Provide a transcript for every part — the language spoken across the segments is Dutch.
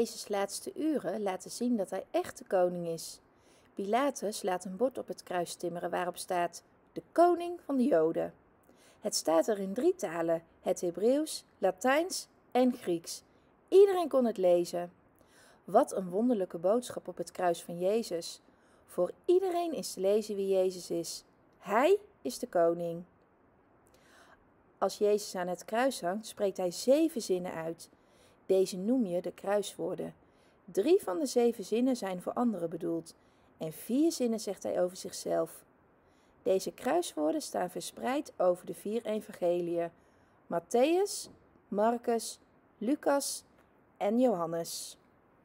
Jezus' laatste uren laten zien dat hij echt de koning is. Pilatus laat een bord op het kruis timmeren waarop staat: de koning van de Joden. Het staat er in 3 talen: het Hebreeuws, Latijns en Grieks. Iedereen kon het lezen. Wat een wonderlijke boodschap op het kruis van Jezus. Voor iedereen is te lezen wie Jezus is. Hij is de koning. Als Jezus aan het kruis hangt, spreekt hij 7 zinnen uit. Deze noem je de kruiswoorden. 3 van de 7 zinnen zijn voor anderen bedoeld en 4 zinnen zegt hij over zichzelf. Deze kruiswoorden staan verspreid over de 4 evangeliën: Mattheüs, Marcus, Lucas en Johannes.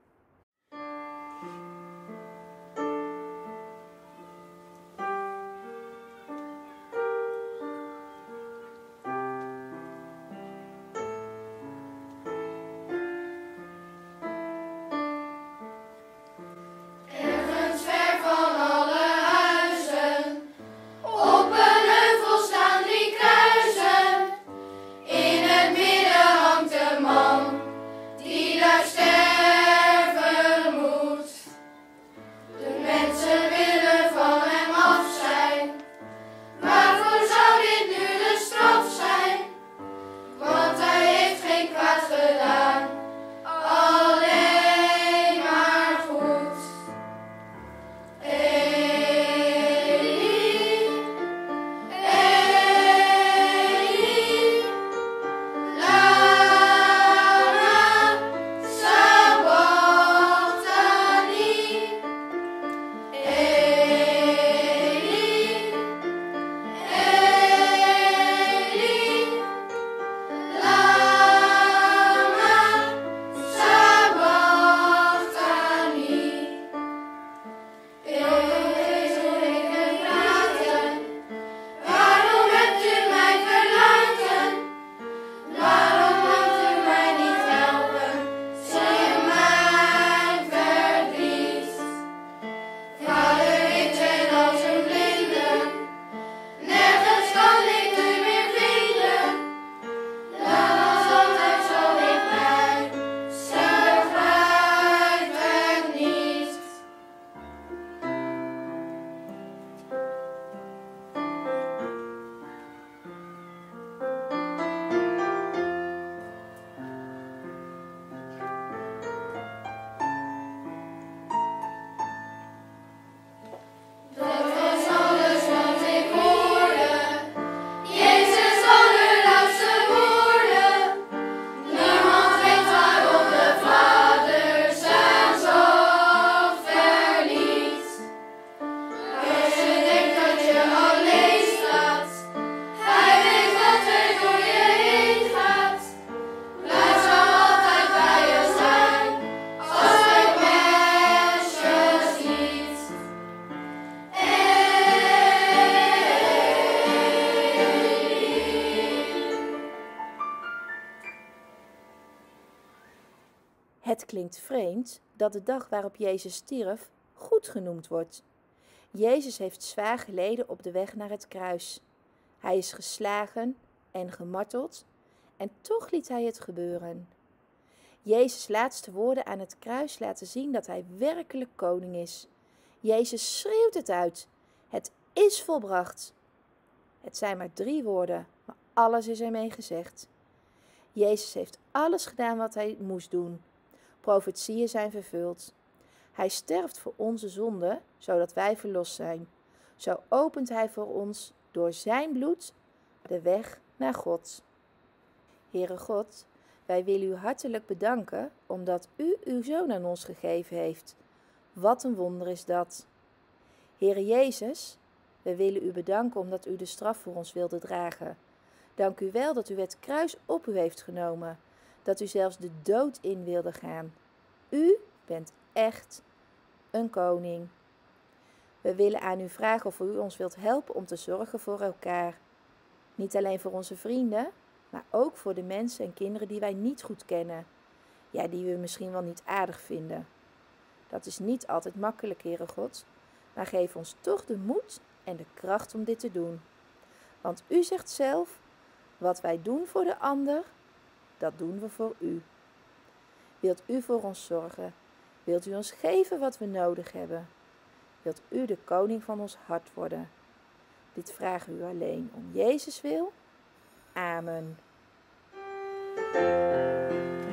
Het klinkt vreemd dat de dag waarop Jezus stierf goed genoemd wordt. Jezus heeft zwaar geleden op de weg naar het kruis. Hij is geslagen en gemarteld en toch liet hij het gebeuren. Jezus' laatste woorden aan het kruis laten zien dat hij werkelijk koning is. Jezus schreeuwt het uit: het is volbracht. Het zijn maar 3 woorden, maar alles is ermee gezegd. Jezus heeft alles gedaan wat hij moest doen. Profetieën zijn vervuld. Hij sterft voor onze zonden, zodat wij verlost zijn. Zo opent hij voor ons door zijn bloed de weg naar God. Heere God, wij willen u hartelijk bedanken omdat u uw Zoon aan ons gegeven heeft. Wat een wonder is dat. Heere Jezus, we willen u bedanken omdat u de straf voor ons wilde dragen. Dank u wel dat u het kruis op u heeft genomen, dat u zelfs de dood in wilde gaan. U bent echt een koning. We willen aan u vragen of u ons wilt helpen om te zorgen voor elkaar. Niet alleen voor onze vrienden, maar ook voor de mensen en kinderen die wij niet goed kennen. Ja, die we misschien wel niet aardig vinden. Dat is niet altijd makkelijk, Heere God, maar geef ons toch de moed en de kracht om dit te doen. Want u zegt zelf: wat wij doen voor de ander, dat doen we voor u. Wilt u voor ons zorgen? Wilt u ons geven wat we nodig hebben? Wilt u de koning van ons hart worden? Dit vragen we u alleen om Jezus wil. Amen.